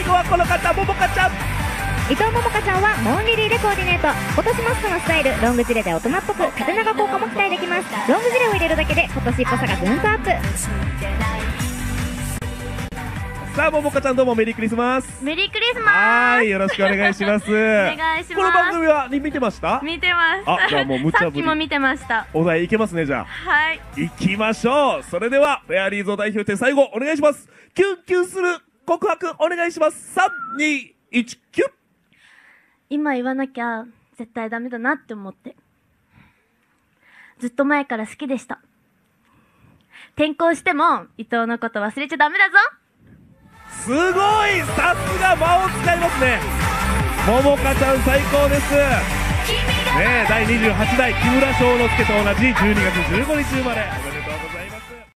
後はこの方、ももかちゃん。 伊藤桃香ちゃんはモンリリーでコーディネート。今年マスクのスタイル、ロングジレで大人っぽく縦長効果も期待できます。ロングジレを入れるだけで今年っぽさがぐんとアップ。 さあ、ももかちゃんどうもメリークリスマス。 メリークリスマス。 はい、よろしくお願いします。お願いします。 この番組は見てました？ 見てます。 あ、じゃあもう無茶ぶり。 さっきも見てました。 お題いけますね、じゃあ。 はい。 行きましょう。それでは、フェアリーズを代表して最後、お願いします。キュンキュンする告白、お願いします。3、2、1、キュン。 今言わなきゃ絶対ダメだなって思って。ずっと前から好きでした。転校しても伊藤のこと忘れちゃダメだぞ。 すごい、さすが魔を使いますね。ももかちゃん最高ですね。第28代木村翔之介と同じ12月15日生まれ。